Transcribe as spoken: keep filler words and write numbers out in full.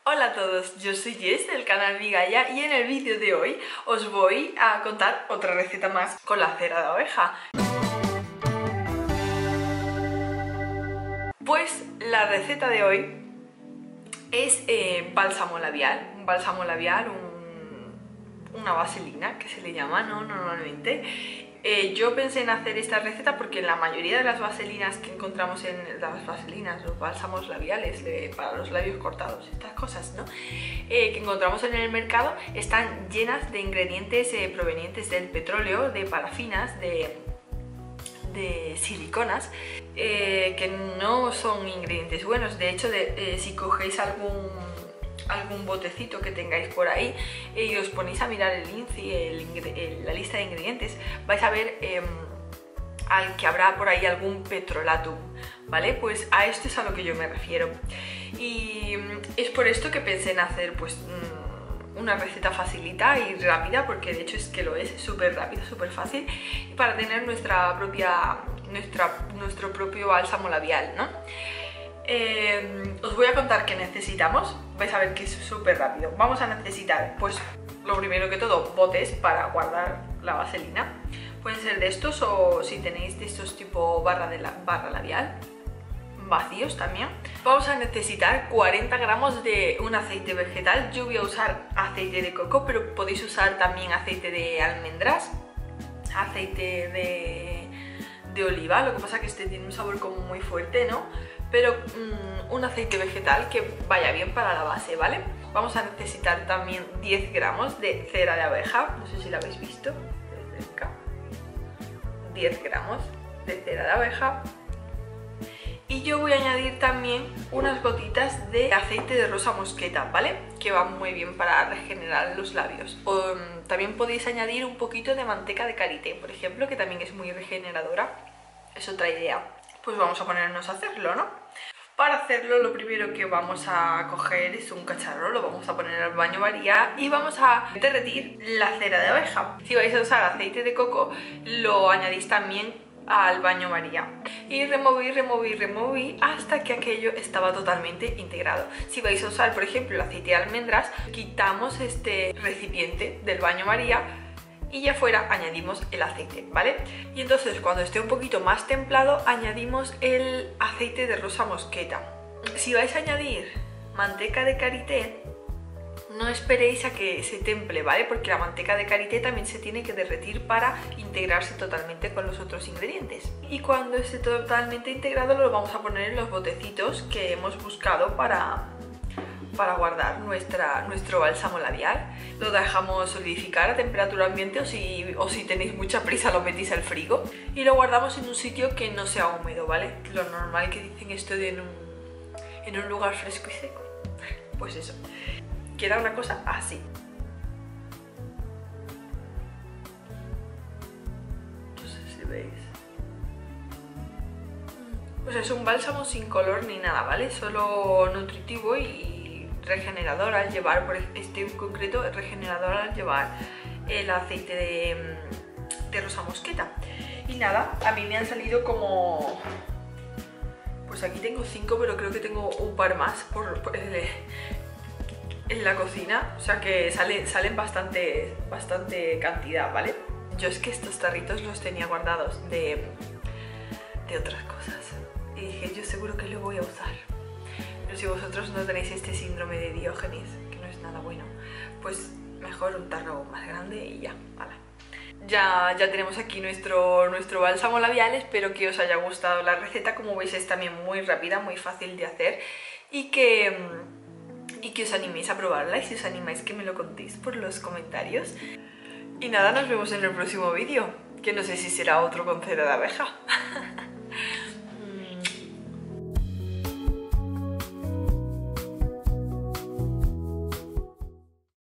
Hola a todos, yo soy Jess del canal Migalla y en el vídeo de hoy os voy a contar otra receta más con la cera de abeja. Pues la receta de hoy es eh, bálsamo labial, un bálsamo labial, un, una vaselina que se le llama, ¿no? Normalmente. Eh, yo pensé en hacer esta receta porque la mayoría de las vaselinas que encontramos en las vaselinas, los bálsamos labiales de, para los labios cortados, estas cosas, ¿no? Eh, que encontramos en el mercado están llenas de ingredientes eh, provenientes del petróleo, de parafinas, de, de siliconas, eh, que no son ingredientes buenos. De hecho, de, eh, si cogéis algún algún botecito que tengáis por ahí y os ponéis a mirar el índice, el, el, la lista de ingredientes, vais a ver eh, al que habrá por ahí algún petrolatum, ¿vale? Pues a esto es a lo que yo me refiero. Y es por esto que pensé en hacer pues una receta facilita y rápida, porque de hecho es que lo es, súper rápido, súper fácil, para tener nuestra propia, nuestra, nuestro propio bálsamo labial, ¿no? Eh, os voy a contar qué necesitamos, vais a ver que es súper rápido. Vamos a necesitar, pues, lo primero que todo, botes para guardar la vaselina. Pueden ser de estos o si tenéis de estos tipo barra, de la, barra labial, vacíos también. Vamos a necesitar cuarenta gramos de un aceite vegetal. Yo voy a usar aceite de coco, pero podéis usar también aceite de almendras, aceite de, de oliva. Lo que pasa es que este tiene un sabor como muy fuerte, ¿no? Pero mmm, un aceite vegetal que vaya bien para la base, ¿vale? Vamos a necesitar también diez gramos de cera de abeja, no sé si la habéis visto de cerca. diez gramos de cera de abeja. Y yo voy a añadir también unas gotitas de aceite de rosa mosqueta, ¿vale? Que va muy bien para regenerar los labios. O, um, también podéis añadir un poquito de manteca de karité, por ejemplo, que también es muy regeneradora. Es otra idea. Pues vamos a ponernos a hacerlo, ¿no? Para hacerlo, lo primero que vamos a coger es un cacharro, lo vamos a poner al baño María y vamos a derretir la cera de abeja. Si vais a usar aceite de coco, lo añadís también al baño María y removí, removí, removí hasta que aquello estaba totalmente integrado. Si vais a usar, por ejemplo, el aceite de almendras, quitamos este recipiente del baño María y ya fuera añadimos el aceite, ¿vale? Y entonces cuando esté un poquito más templado añadimos el aceite de rosa mosqueta. Si vais a añadir manteca de karité, no esperéis a que se temple, ¿vale? Porque la manteca de karité también se tiene que derretir para integrarse totalmente con los otros ingredientes. Y cuando esté totalmente integrado lo vamos a poner en los botecitos que hemos buscado para, para guardar nuestra, nuestro bálsamo labial. Lo dejamos solidificar a temperatura ambiente o si, o si tenéis mucha prisa lo metís al frigo. Y lo guardamos en un sitio que no sea húmedo, ¿vale? Lo normal que dicen esto de en un, en un lugar fresco y seco. Pues eso. Queda una cosa así. No sé si veis. Pues es un bálsamo sin color ni nada, ¿vale? Solo nutritivo y regenerador al llevar, por este en concreto, regenerador al llevar el aceite de, de rosa mosqueta. Y nada, a mí me han salido como... Pues aquí tengo cinco, pero creo que tengo un par más por, por el, en la cocina, o sea que sale, salen bastante, bastante cantidad, ¿vale? Yo es que estos tarritos los tenía guardados de, de otras cosas y dije, yo seguro que lo voy a usar. Pero si vosotros no tenéis este síndrome de Diógenes, que no es nada bueno, pues mejor un tarro más grande y ya, vale. Ya, ya tenemos aquí nuestro, nuestro bálsamo labial. Espero que os haya gustado la receta. Como veis es también muy rápida, muy fácil de hacer y que... y que os animéis a probarla y si os animáis que me lo contéis por los comentarios. Y nada, nos vemos en el próximo vídeo, que no sé si será otro con cera de abeja.